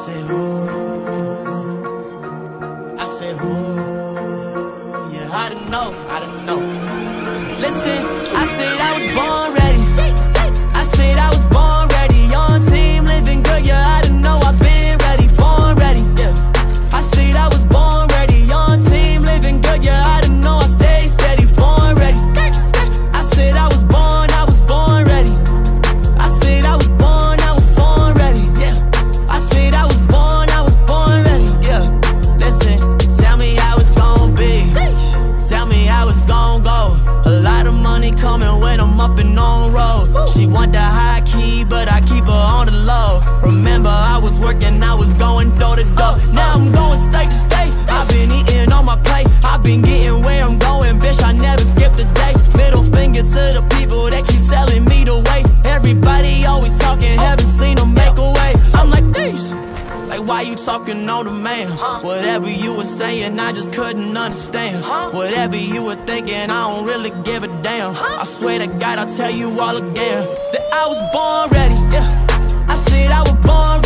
said, ooh. I said, ooh. Yeah, I didn't know, I didn't know. Listen, I said I was born ready. I said I was born ready. Young team, living good, yeah, I didn't know I've been ready. Born ready, yeah. I said I was born ready. Young team, living good, yeah, I didn't know I stayed steady. Born ready. I said I was born ready. I said I was born ready, yeah. I said I was born ready, yeah. Listen, tell me how it's gon' be. Tell me how it's gon' go. A lot of money coming when I'm up and on road. She want the high key, but I keep her on the low. Remember, I was working, I was going door to door. Now I'm going state to state. I've been eating on my plate. I've been getting where I'm going, bitch, I never skipped a day. Middle finger to the people that keep telling me the way. Everybody always talking, haven't seen them make a way. I'm like, these. Like, why you talking on the man? Whatever you were saying, I just couldn't understand. Whatever you were thinking, I don't really give a damn. I swear to God, I'll tell you all again that I was born ready, yeah. I said I was born